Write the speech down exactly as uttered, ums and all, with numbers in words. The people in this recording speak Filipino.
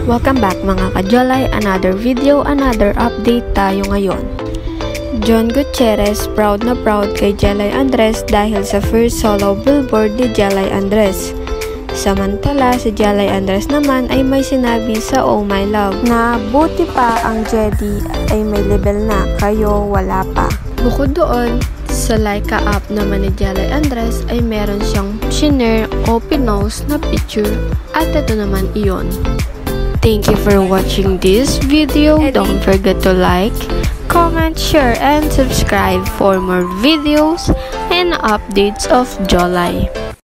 Welcome back mga kajolay, another video, another update tayo ngayon. John Gutierrez proud na proud kay Jelay Andres dahil sa first solo billboard ni Jelay Andres. Samantala si Jelay Andres naman ay may sinabi sa Oh My Love na buti pa ang Jedi ay may level na, kayo wala pa. Bukod doon, sa Laika app naman ni Jelay Andres ay meron siyang shinare o pinost na picture at ito naman iyon. Thank you for watching this video. Don't forget to like, comment, share, and subscribe for more videos and updates of Jolay.